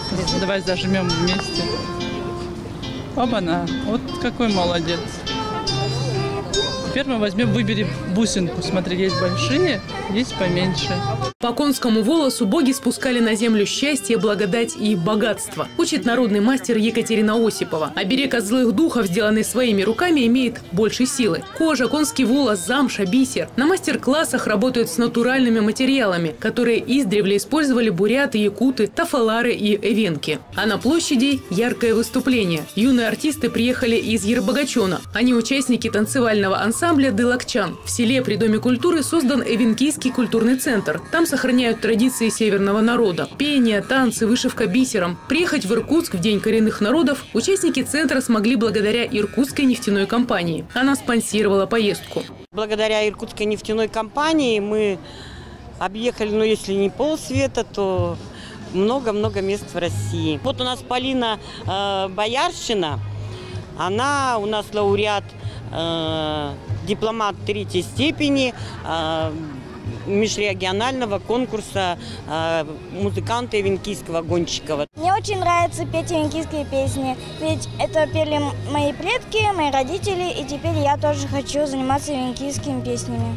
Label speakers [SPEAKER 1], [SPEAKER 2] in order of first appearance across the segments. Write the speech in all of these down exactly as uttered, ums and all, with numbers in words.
[SPEAKER 1] Давай зажмем вместе. Оба-на, вот какой молодец. Теперь мы возьмем, выберем бусинку. Смотри, есть большие, есть поменьше.
[SPEAKER 2] По конскому волосу боги спускали на землю счастье, благодать и богатство. Учит народный мастер Екатерина Осипова. Оберег от злых духов, сделанный своими руками, имеет больше силы. Кожа, конский волос, замша, бисер. На мастер-классах работают с натуральными материалами, которые издревле использовали буряты, якуты, тафалары и эвенки. А на площади яркое выступление. Юные артисты приехали из Ербогачона. Они участники танцевального ансамбля «Дылакчан». В селе при Доме культуры создан Эвенкийский культурный центр. Там сохраняют традиции северного народа. Пение, танцы, вышивка бисером. Приехать в Иркутск в День коренных народов участники центра смогли благодаря Иркутской нефтяной компании. Она спонсировала поездку.
[SPEAKER 3] Благодаря Иркутской нефтяной компании мы объехали, ну если не полсвета, то много-много мест в России. Вот у нас Полина э, Боярщина, она у нас лауреат, э, дипломат третьей степени, э, межрегионального конкурса э, музыканта эвенкийского гонщикова.
[SPEAKER 4] Мне очень нравится петь эвенкийские песни, ведь это пели мои предки, мои родители, и теперь я тоже хочу заниматься эвенкийскими песнями.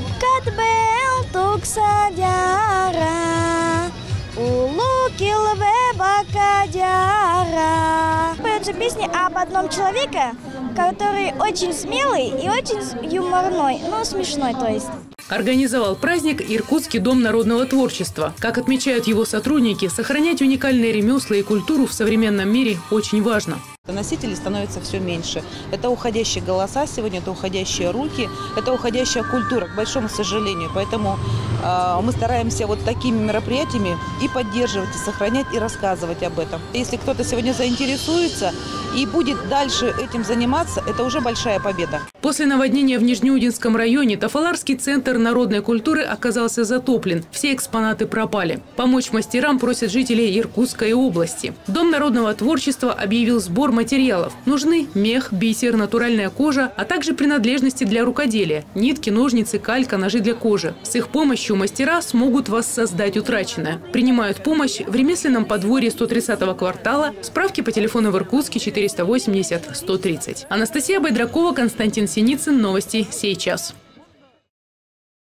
[SPEAKER 4] Поются песни об одном человеке, который очень смелый и очень юморной, но смешной, то есть.
[SPEAKER 2] Организовал праздник Иркутский дом народного творчества. Как отмечают его сотрудники, сохранять уникальные ремесла и культуру в современном мире очень важно.
[SPEAKER 5] Носителей становится все меньше. Это уходящие голоса сегодня, это уходящие руки, это уходящая культура, к большому сожалению. Поэтому э, мы стараемся вот такими мероприятиями и поддерживать, и сохранять, и рассказывать об этом. Если кто-то сегодня заинтересуется и будет дальше этим заниматься, это уже большая победа.
[SPEAKER 2] После наводнения в Нижнеудинском районе Тафаларский центр народной культуры оказался затоплен. Все экспонаты пропали. Помочь мастерам просят жители Иркутской области. Дом народного творчества объявил сбор материалов. Нужны мех, бисер, натуральная кожа, а также принадлежности для рукоделия – нитки, ножницы, калька, ножи для кожи. С их помощью мастера смогут воссоздать утраченное. Принимают помощь в ремесленном подворье сто тридцатого квартала. Справки по телефону в Иркутске четыреста восемьдесят сто тридцать. Анастасия Байдракова, Константин Синицын. Новости сейчас.